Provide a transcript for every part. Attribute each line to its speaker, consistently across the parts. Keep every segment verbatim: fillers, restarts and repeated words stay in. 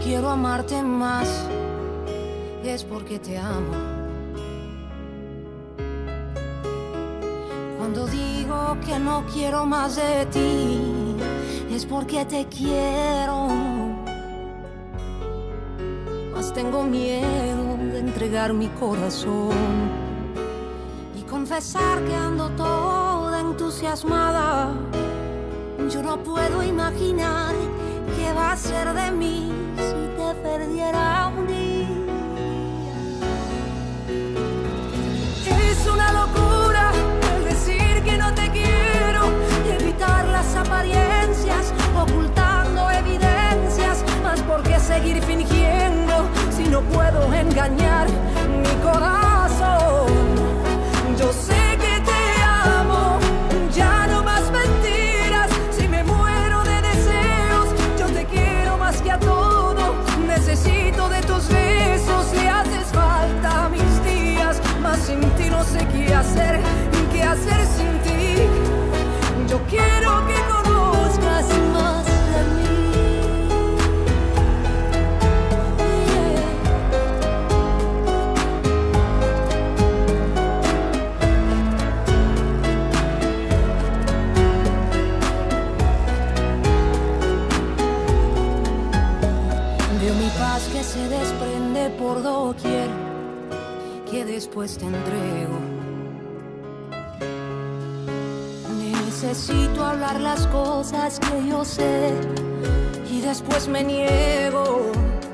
Speaker 1: quiero amarte más, es porque te amo. Cuando digo que no quiero más de ti, es porque te quiero. Mas tengo miedo de entregar mi corazón y confesar que ando toda entusiasmada. Yo no puedo imaginar qué va a ser de mí si te perdiera un día. Es una locura el decir que no te quiero y evitar las apariencias, ocultando evidencias. Mas ¿por qué seguir fingiendo si no puedo engañar mi corazón? Yo sé que te amo, ya no más mentiras. Si me muero de deseos, yo te quiero más que a todo. Necesito de tus besos, le haces falta a mis días. Mas sin ti no sé qué hacer, qué hacer sin ti. Yo quiero que conozcas más de mí. Veo mi paz que se desprende por doquier, que después te entrego. Necesito hablar las cosas que yo sé y después me niego.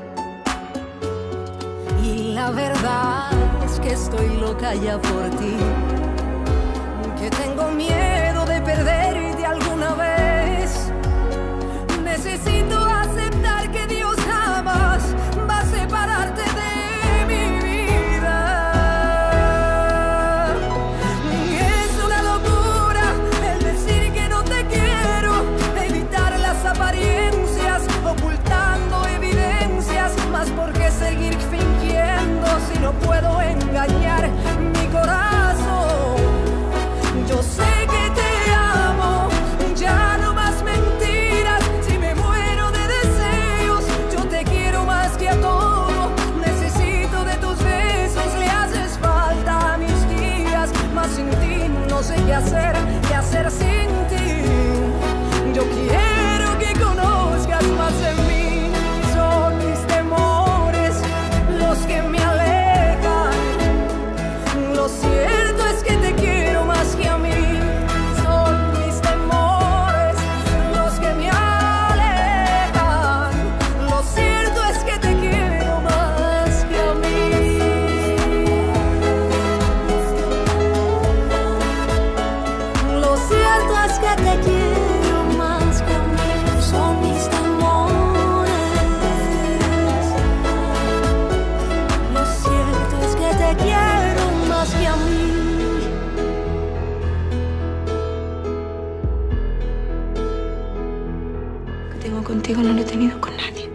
Speaker 1: Y la verdad es que estoy loca ya por ti, que tengo miedo de perderte alguna vez. Necesito aceptar que Dios jamás va a separarte de mi vida. Es una locura el decir que no te quiero, evitar las apariencias, ocultando evidencias. Mas ¿por qué seguir fingiendo si no puedo engañar mi corazón? Yo sé que te amo, ya no más mentiras. Si me muero de deseos, yo te quiero más que a todo. Necesito de tus besos, le haces falta a mis días. Mas sin ti no sé qué hacer, qué hacer sin ti. Yo quiero que conozcas más de mí. Son mis temores los que me alejan. Lo cierto es que te quiero más que a mí. Son mis temores los que me alejan. Lo cierto es que te quiero más que a mí. Lo cierto es que te quiero más que a mí. Son mis temores. Lo cierto es que te quiero más que a mí.
Speaker 2: Que tengo contigo no lo he tenido con nadie.